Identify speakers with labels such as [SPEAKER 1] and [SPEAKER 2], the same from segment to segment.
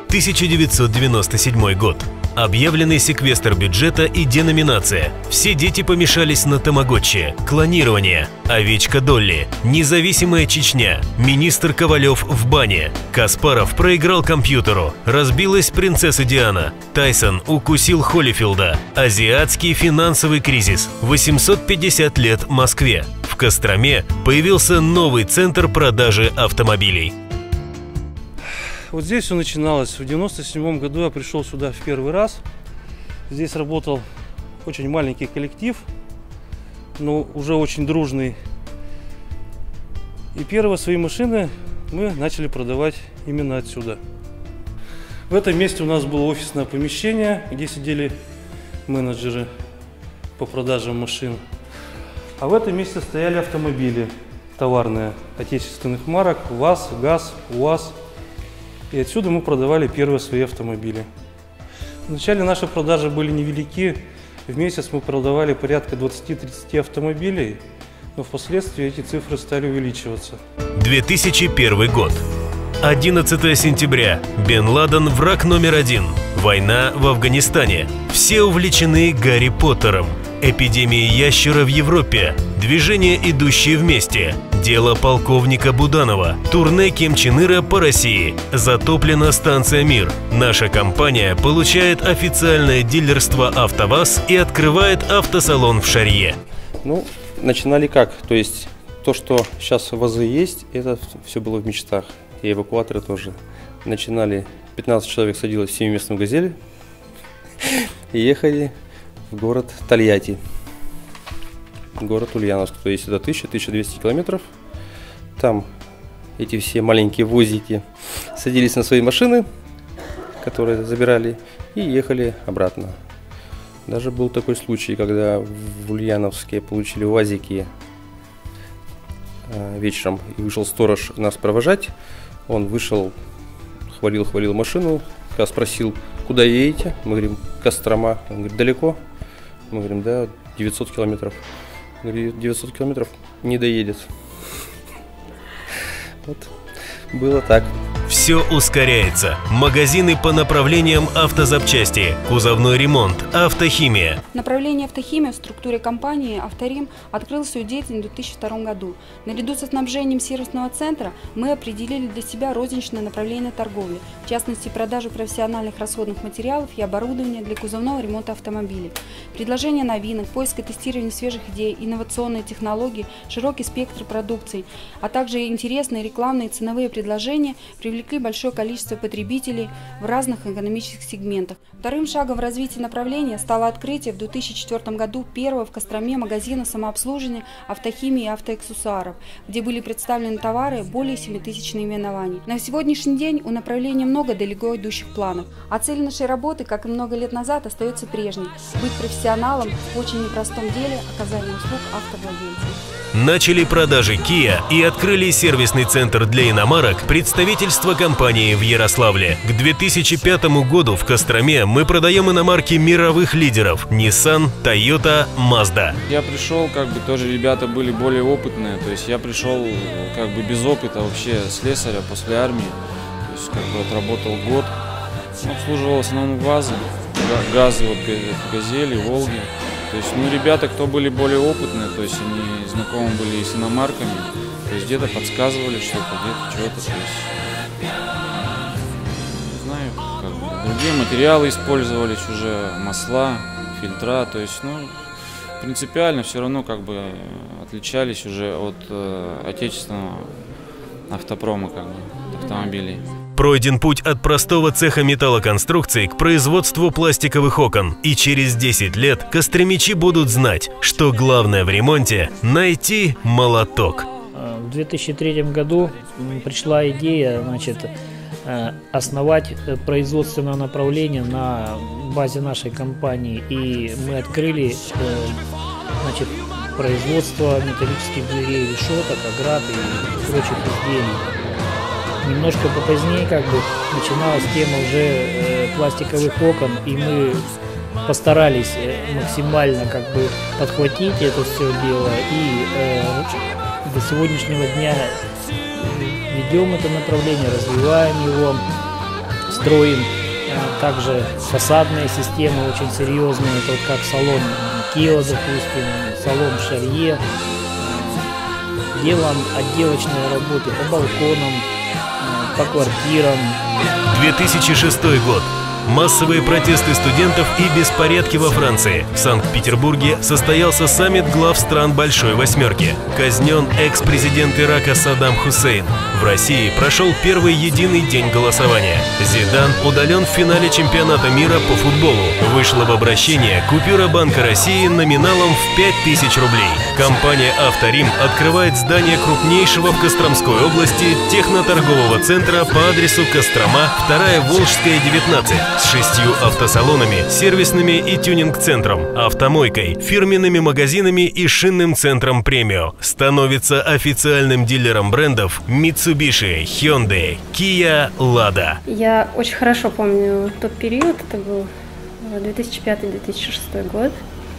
[SPEAKER 1] 1997 год. Объявленный секвестр бюджета и деноминация. Все дети помешались на тамаготчи, клонирование, овечка Долли, независимая Чечня, министр Ковалев в бане, Каспаров проиграл компьютеру, разбилась принцесса Диана, Тайсон укусил Холлифилда, азиатский финансовый кризис, 850 лет Москве. В Костроме появился новый центр продажи автомобилей.
[SPEAKER 2] Вот здесь все начиналось. В 1997 году я пришел сюда в первый раз. Здесь работал очень маленький коллектив, но уже очень дружный. И первые свои машины мы начали продавать именно отсюда. В этом месте у нас было офисное помещение, где сидели менеджеры по продажам машин. А в этом месте стояли автомобили товарные отечественных марок ВАЗ, ГАЗ, УАЗ. И отсюда мы продавали первые свои автомобили. Вначале наши продажи были невелики. В месяц мы продавали порядка 20-30 автомобилей, но впоследствии эти цифры стали увеличиваться.
[SPEAKER 1] 2001 год. 11 сентября. Бен Ладен – враг номер один. Война в Афганистане. Все увлечены Гарри Поттером. Эпидемия ящера в Европе. Движения, идущие вместе. Дело полковника Буданова. Турне Ким Чен Ира по России. Затоплена станция «Мир». Наша компания получает официальное дилерство «АвтоВАЗ» и открывает автосалон в Шарье.
[SPEAKER 3] Ну, начинали как? То есть то, что сейчас ВАЗы есть, это все было в мечтах. И эвакуаторы тоже. Начинали, 15 человек садилось в 7-местную «Газель» и ехали в город Тольятти, город Ульяновск, то есть это 1000-1200 километров. Там эти все маленькие возики садились на свои машины, которые забирали, и ехали обратно. Даже был такой случай, когда в Ульяновске получили УАЗики вечером, и вышел сторож нас провожать. Он вышел, хвалил машину, спросил, куда едете? Мы говорим, Кострома. Он говорит, далеко? Мы говорим, да, 900 километров. Говорит, 900 километров не доедет. Вот, было так.
[SPEAKER 1] Все ускоряется. Магазины по направлениям автозапчасти, кузовной ремонт, автохимия.
[SPEAKER 4] Направление автохимия в структуре компании «Авторим» открыл свою деятельность в 2002 году. Наряду со снабжением сервисного центра мы определили для себя розничное направление торговли, в частности продажу профессиональных расходных материалов и оборудования для кузовного ремонта автомобилей. Предложение новинок, поиск и тестирование свежих идей, инновационные технологии, широкий спектр продукции, а также интересные рекламные и ценовые предложения привлекли большое количество потребителей в разных экономических сегментах. Вторым шагом в развитии направления стало открытие в 2004 году первого в Костроме магазина самообслуживания, автохимии и автоаксессуаров, где были представлены товары более 7000 наименований. На сегодняшний день у направления много далеко идущих планов, а цель нашей работы, как и много лет назад, остается прежней – быть профессионалом в очень непростом деле оказания услуг автовладельцам.
[SPEAKER 1] Начали продажи Kia и открыли сервисный центр для иномарок представительства компании в Ярославле. К 2005 году в Костроме мы продаем иномарки мировых лидеров – Nissan, Toyota, Mazda.
[SPEAKER 5] Я пришел, тоже ребята были более опытные, то есть я пришел без опыта вообще слесаря после армии, то есть отработал год, обслуживал в основном ВАЗы, ГАЗы, Газели, Волги. То есть, ребята, кто были более опытные, то есть они знакомы были с иномарками, то есть где-то подсказывали что-то, где-то что-то, то есть, не знаю, другие материалы использовались уже, масла, фильтра, то есть, принципиально все равно отличались уже от отечественного автопрома, автомобилей.
[SPEAKER 1] Пройден путь от простого цеха металлоконструкций к производству пластиковых окон. И через 10 лет костромичи будут знать, что главное в ремонте – найти молоток.
[SPEAKER 6] В 2003 году пришла идея, основать производственное направление на базе нашей компании. И мы открыли, производство металлических дверей, решеток, оград и прочих изделий. Немножко попозднее начиналась тема уже пластиковых окон, и мы постарались максимально подхватить это все дело, и до сегодняшнего дня ведем это направление, развиваем его. строим. Также фасадные системы очень серьезные, это вот как салон Kia, допустим, салон Шарье. Делаем отделочные работы по балконам, по квартирам.
[SPEAKER 1] 2006 год. Массовые протесты студентов и беспорядки во Франции. В Санкт-Петербурге состоялся саммит глав стран Большой Восьмерки. Казнен экс-президент Ирака Саддам Хусейн. В России прошел первый единый день голосования. Зидан удален в финале чемпионата мира по футболу. Вышла в обращение купюра Банка России номиналом в 5000 рублей. Компания «Авторим» открывает здание крупнейшего в Костромской области техноторгового центра по адресу Кострома, 2-я Волжская, 19. С 6 автосалонами, сервисными и тюнинг-центром, автомойкой, фирменными магазинами и шинным центром «Премио». Становится официальным дилером брендов Mitsubishi, Hyundai, Kia, Lada.
[SPEAKER 7] Я очень хорошо помню тот период, это был 2005-2006 год,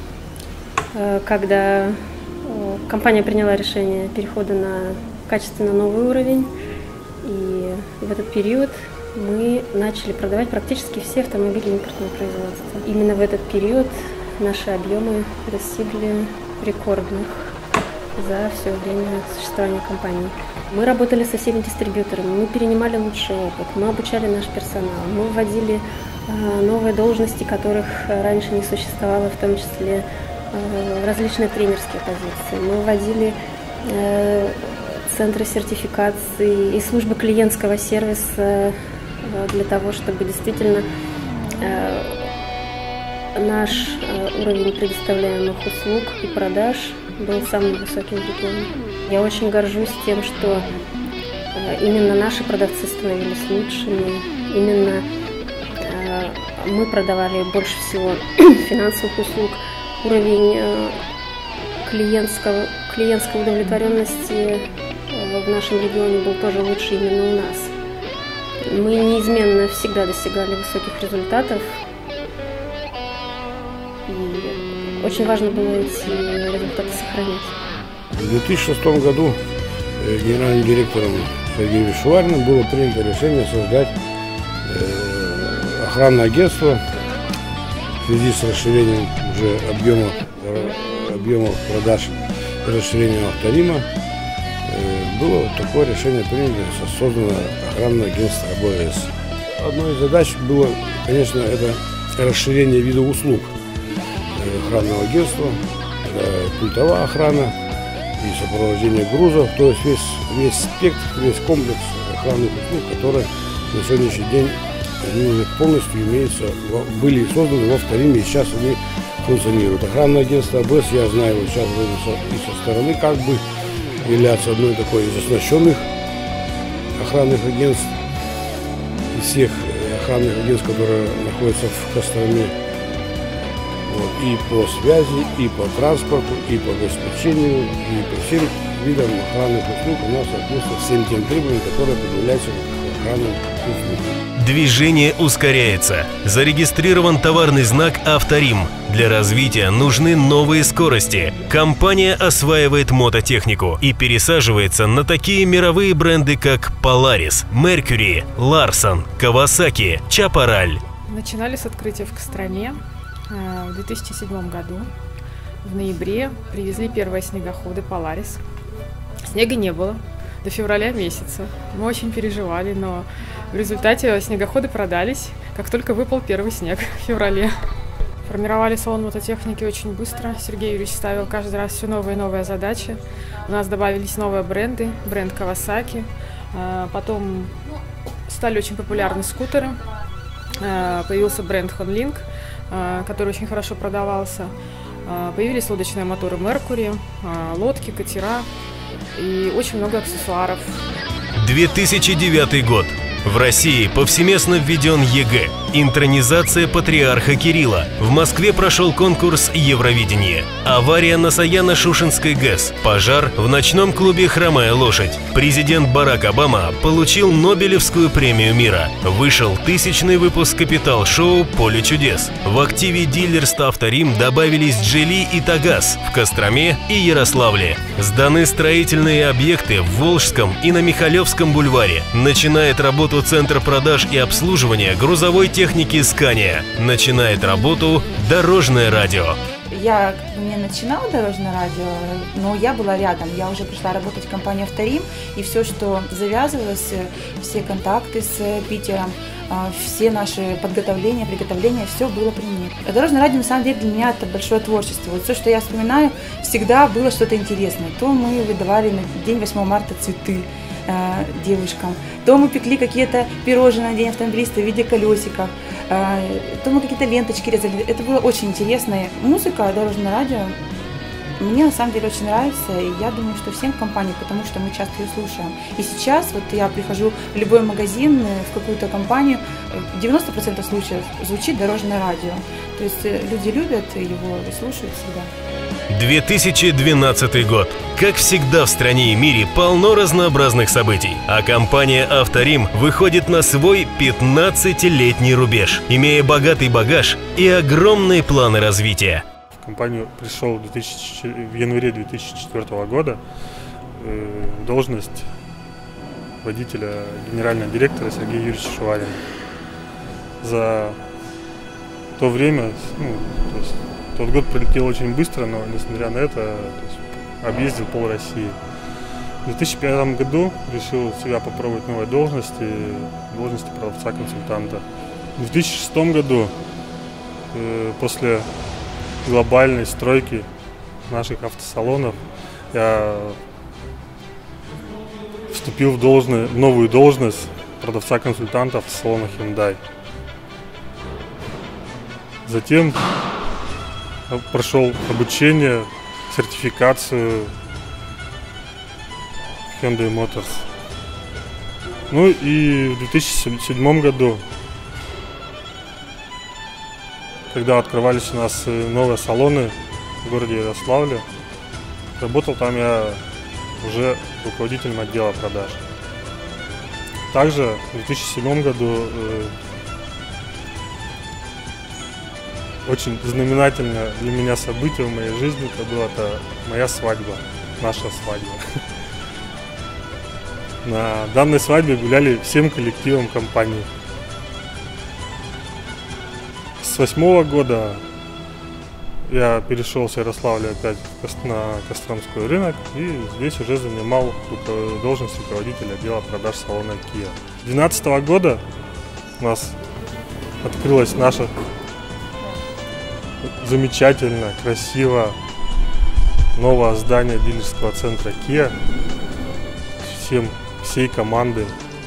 [SPEAKER 7] когда компания приняла решение перехода на качественно новый уровень, и в этот период мы начали продавать практически все автомобили импортного производства. Именно в этот период наши объемы достигли рекордных за все время существования компании. Мы работали со всеми дистрибьюторами, мы перенимали лучший опыт, мы обучали наш персонал, мы вводили новые должности, которых раньше не существовало, в том числе различные тренерские позиции. Мы вводили центры сертификации и службы клиентского сервиса для того, чтобы действительно наш уровень предоставляемых услуг и продаж был самым высоким в регионе. Я очень горжусь тем, что именно наши продавцы становились лучшими, именно мы продавали больше всего финансовых услуг. Уровень клиентской удовлетворенности в нашем регионе был тоже лучше именно у нас. Мы неизменно всегда достигали высоких результатов, и очень важно было эти результаты сохранять.
[SPEAKER 8] В 2006 году генеральным директором Сергеем Шварным было принято решение создать охранное агентство в связи с расширением уже объемов продаж и расширением «Авторима». Было такое решение принято, создано охранное агентство АБС. Одной из задач было, конечно, это расширение видов услуг охранного агентства, это пультовая охрана и сопровождение грузов, то есть весь спектр, весь комплекс охранных услуг, которые на сегодняшний день они уже полностью были созданы во «Авториме», и сейчас они функционируют. Охранное агентство АБС, я знаю, вот сейчас и со стороны как бы является одной такой из оснащенных охранных агентств, из всех охранных агентств, которые находятся в Костроме. Вот, и по связи, и по транспорту, и по обеспечению, и по всем видам охранных услуг у нас соответствует всем тем требованиям, которые предъявляются к охранным услугам.
[SPEAKER 1] Движение ускоряется. Зарегистрирован товарный знак «Авторим». Для развития нужны новые скорости. Компания осваивает мототехнику и пересаживается на такие мировые бренды, как Polaris, Mercury, Larson, Kawasaki, Chaparral.
[SPEAKER 9] Начинали с открытия в Костроме в 2007 году. В ноябре привезли первые снегоходы Polaris. Снега не было до февраля месяца. Мы очень переживали, но в результате снегоходы продались, как только выпал первый снег в феврале. Формировали салон мототехники очень быстро. Сергей Юрьевич ставил каждый раз все новые и новые задачи. У нас добавились новые бренды, бренд Kawasaki. Потом стали очень популярны скутеры. Появился бренд Honlink, который очень хорошо продавался. Появились лодочные моторы Mercury, лодки, катера и очень много аксессуаров.
[SPEAKER 1] 2009 год. В России повсеместно введен ЕГЭ. Интронизация патриарха Кирилла. В Москве прошел конкурс Евровидение. Авария на Саяно-Шушенской ГЭС. Пожар в ночном клубе «Хромая лошадь». Президент Барак Обама получил Нобелевскую премию мира. Вышел 1000-й выпуск капитал-шоу «Поле чудес». В активе дилерства «Авторим» добавились «Джели» и «Тагаз» в Костроме и Ярославле. Сданы строительные объекты в Волжском и на Михалевском бульваре. Начинает работу Центр продаж и обслуживания грузовой техники «Скания». Начинает работу Дорожное радио.
[SPEAKER 10] Я не начинала дорожное радио, но я была рядом. Я уже пришла работать в компанию «Авторим», и все, что завязывалось, все контакты с Питером, все наши подготовления, приготовления, все было при мне. Дорожное радио, на самом деле, для меня это большое творчество. Вот все, что я вспоминаю, всегда было что-то интересное. То мы выдавали на день 8 марта цветы девушкам, то мы пекли какие-то пирожные на день автомобилиста в виде колесиков, то мы какие-то ленточки резали. Это было очень интересно. Музыка, дорожное радио мне на самом деле очень нравится, и я думаю, что всем компаниям, потому что мы часто ее слушаем. И сейчас вот я прихожу в любой магазин, в какую-то компанию, 90% случаев звучит дорожное радио. То есть люди любят его и слушают всегда.
[SPEAKER 1] 2012 год. Как всегда в стране и мире полно разнообразных событий, а компания «Авторим» выходит на свой 15-летний рубеж, имея богатый багаж и огромные планы развития.
[SPEAKER 11] В компанию пришел в январе 2004 года в должность водителя генерального директора Сергея Юрьевича Шувалина. За то время, тот год пролетел очень быстро, но несмотря на это, объездил пол России. В 2005 году решил себя попробовать в новой должности продавца-консультанта. В 2006 году, после глобальной стройки наших автосалонов, я вступил в новую должность продавца-консультанта автосалона Hyundai. Затем прошел обучение, сертификацию Hyundai Motors. Ну и в 2007 году, когда открывались у нас новые салоны в городе Ярославле, работал там я уже руководителем отдела продаж. Также в 2007 году очень знаменательное для меня событие в моей жизни это моя свадьба, наша свадьба. На данной свадьбе гуляли всем коллективом компании. С 2008 года я перешел с Ярославля опять на Костромской рынок и здесь уже занимал должность руководителя отдела продаж салона Kia. С 2012 года у нас открылась наша замечательно, красиво новое здание дилерского центра Kia. Всей командой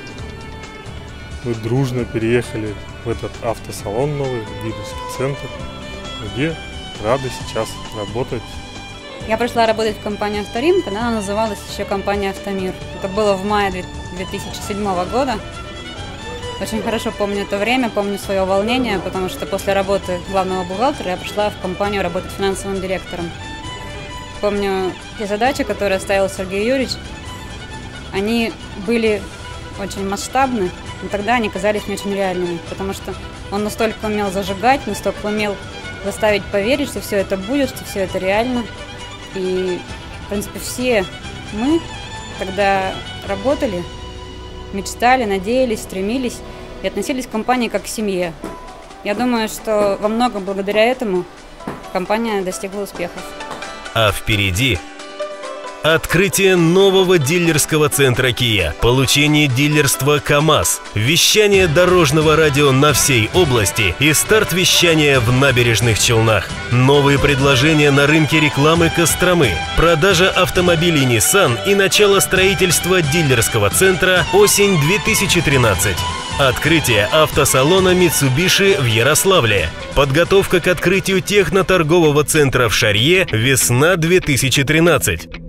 [SPEAKER 11] мы дружно переехали в этот автосалон новый, дилерский центр, где рады сейчас работать.
[SPEAKER 4] Я пришла работать в компанию «Авторим», когда она называлась еще компания «Автомир». Это было в мае 2007 года. Очень хорошо помню это время, помню свое волнение, потому что после работы главного бухгалтера я пришла в компанию работать финансовым директором. Помню те задачи, которые ставил Сергей Юрьевич. Они были очень масштабны, но тогда они казались не очень реальными, потому что он настолько умел зажигать, настолько умел заставить поверить, что все это будет, что все это реально. И, в принципе, все мы тогда работали, мечтали, надеялись, стремились и относились к компании как к семье. Я думаю, что во многом благодаря этому компания достигла успехов.
[SPEAKER 1] А впереди открытие нового дилерского центра Kia, получение дилерства КАМАЗ, вещание дорожного радио на всей области и старт вещания в Набережных Челнах. Новые предложения на рынке рекламы Костромы, продажа автомобилей Nissan и начало строительства дилерского центра осень 2013. Открытие автосалона Mitsubishi в Ярославле. Подготовка к открытию техноторгового центра в Шарье весна 2013.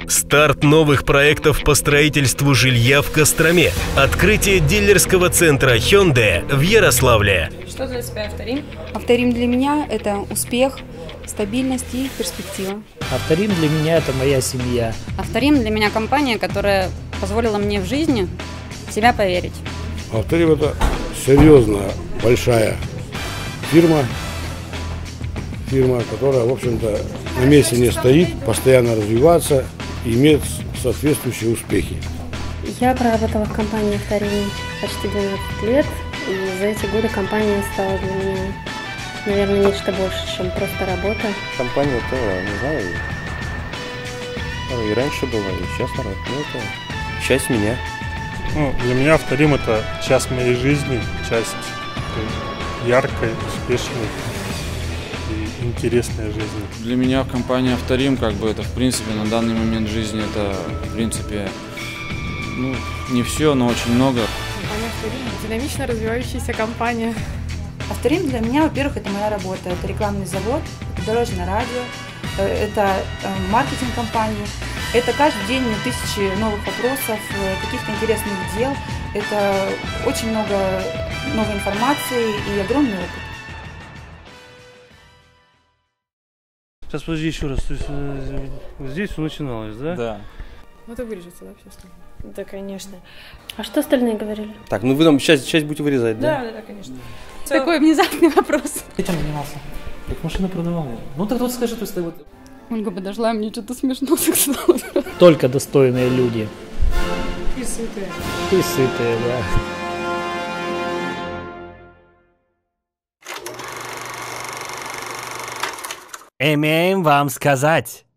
[SPEAKER 1] Старт новых проектов по строительству жилья в Костроме. Открытие дилерского центра Hyundai в Ярославле.
[SPEAKER 12] Что для тебя Авторим?
[SPEAKER 4] Авторим для меня – это успех, стабильность и перспектива.
[SPEAKER 6] Авторим для меня – это моя семья.
[SPEAKER 12] Авторим для меня компания, которая позволила мне в жизни в себя поверить.
[SPEAKER 8] Авторим – это серьезная, большая фирма, которая, в общем-то, на месте не стоит, постоянно развиваться и имеет соответствующие успехи.
[SPEAKER 7] Я проработала в компании «Авторим» почти 12 лет, и за эти годы компания стала для меня, наверное, нечто больше, чем просто работа.
[SPEAKER 3] Компания-то, не знаю, и раньше была, и сейчас, наверное, это часть меня.
[SPEAKER 11] Для меня Авторим – это часть моей жизни, часть яркой, успешной и интересной жизни.
[SPEAKER 5] Для меня компания Авторим, как бы это в принципе на данный момент жизни, это в принципе, ну, не все, но очень много.
[SPEAKER 9] Компания Авторим – динамично развивающаяся компания.
[SPEAKER 10] Авторим для меня, во-первых, это моя работа. Это рекламный завод, это дорожное радио, это маркетинг компании. Это каждый день тысячи новых вопросов, каких-то интересных дел. Это очень много новой информации и огромный опыт.
[SPEAKER 2] Сейчас подожди еще раз. То есть здесь все начиналось, да?
[SPEAKER 5] Да.
[SPEAKER 9] Ну это вырежется, да, все остальное?
[SPEAKER 7] Да, конечно. А что остальные говорили?
[SPEAKER 3] Так, ну вы там часть будете вырезать, да?
[SPEAKER 12] Да, конечно. Такой внезапный вопрос.
[SPEAKER 13] Ты чем занимался? Как машину продавал. Ну так вот скажи, то есть вот...
[SPEAKER 4] Ольга подошла, мне что-то смешно стало.
[SPEAKER 6] Только достойные люди.
[SPEAKER 9] И сытые.
[SPEAKER 6] И сытые, да.
[SPEAKER 14] Имеем вам сказать.